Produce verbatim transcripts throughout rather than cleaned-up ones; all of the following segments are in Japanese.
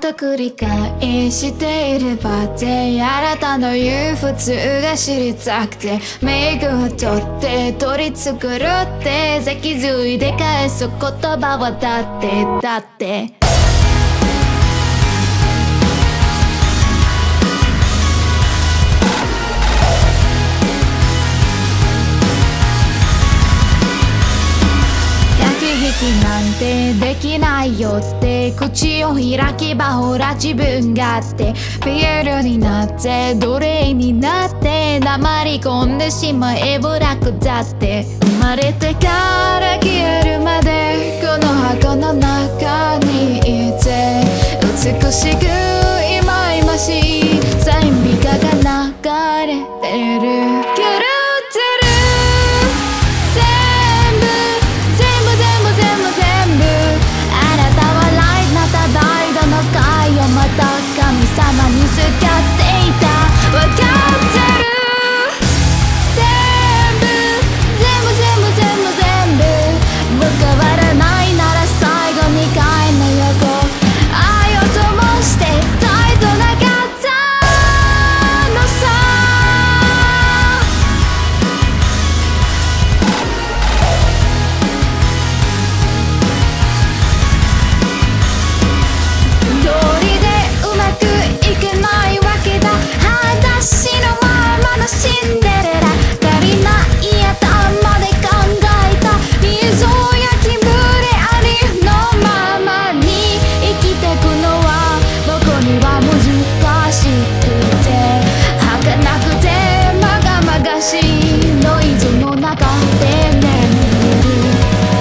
と繰り返していればってあなたの言う普通が知りたくてメイクを取って取り繕って脊髄で返す言葉はだってだってなんてできないよって口を開けばほら自分がってピエールになって奴隷になって黙り込んでしまえば楽だって生まれてから消えるまでこの箱の中にいて美しく忌々しい賛美歌が流れてるまた神様にすがっていたわかってる全部全部全部全部全部分からないなら最後に帰んなよ愛を灯して態度なかったのさシンデレラ足りない頭で考えた水や気分でありのままに生きてくのは僕には難しくて儚くてまがまがしいノイズの中で眠る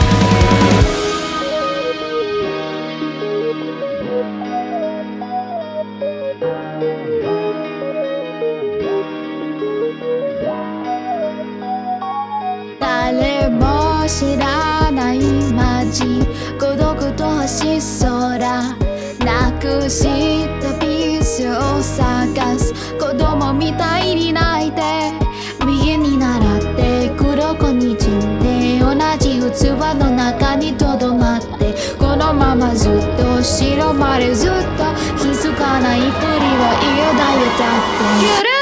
誰も知らない街孤独と星空なくしたピースを探す子供みたいに泣いて右に習って黒子にじんで同じ器の中にとどまってこのままずっと白までずっと気づかないふりは嫌だよだって